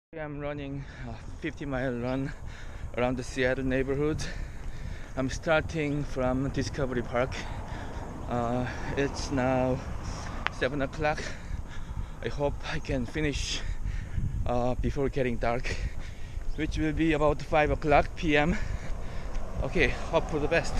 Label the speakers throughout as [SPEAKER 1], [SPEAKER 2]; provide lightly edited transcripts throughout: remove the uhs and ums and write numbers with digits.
[SPEAKER 1] I'm running a 50-mile run around the Seattle neighborhood. I'm starting from Discovery Park. It's now 7 o'clock. I hope I can finish before getting dark, which will be about 5 o'clock p.m. Okay, hope for the best.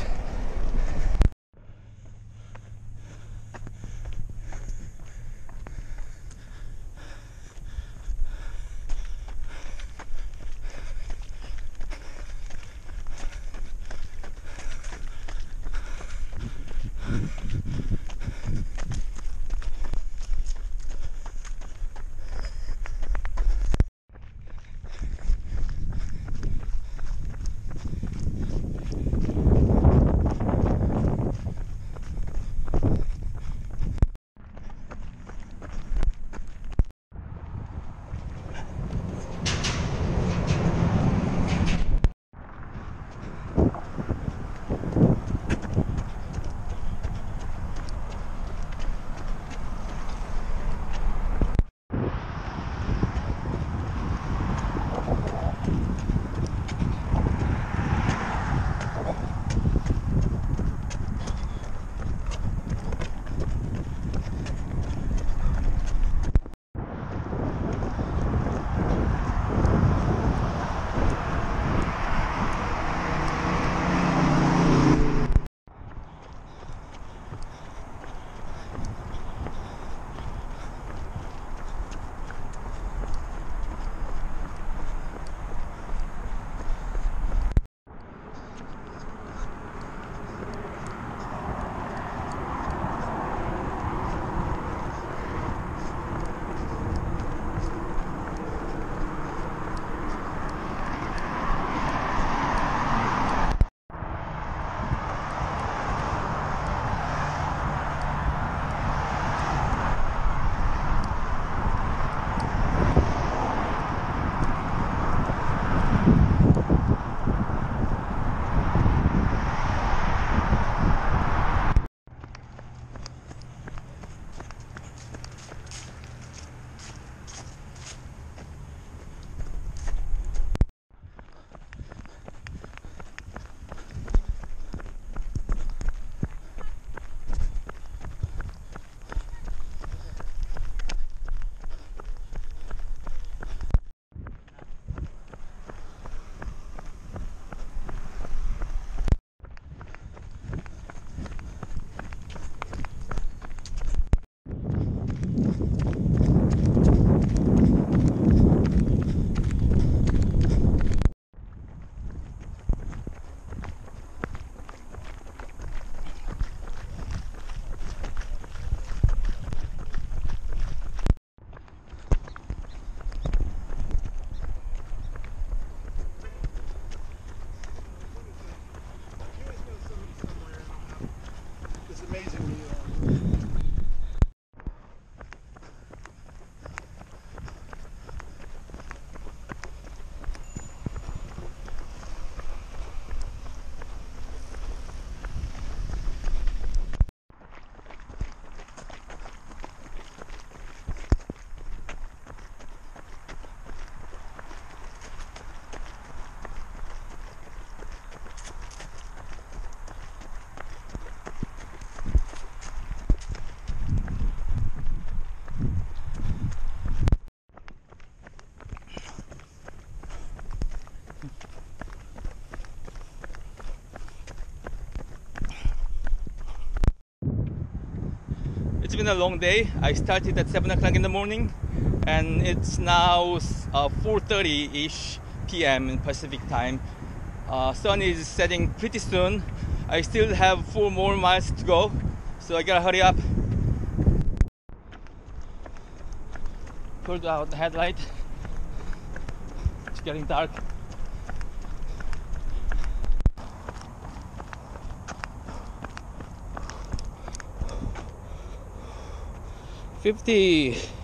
[SPEAKER 2] It's amazing.
[SPEAKER 1] It's been a long day. I started at 7 o'clock in the morning, and it's now 4:30-ish p.m. in Pacific time. Sun is setting pretty soon. I still have 4 more miles to go, so I gotta hurry up. Pulled out the headlight. It's getting dark. $50.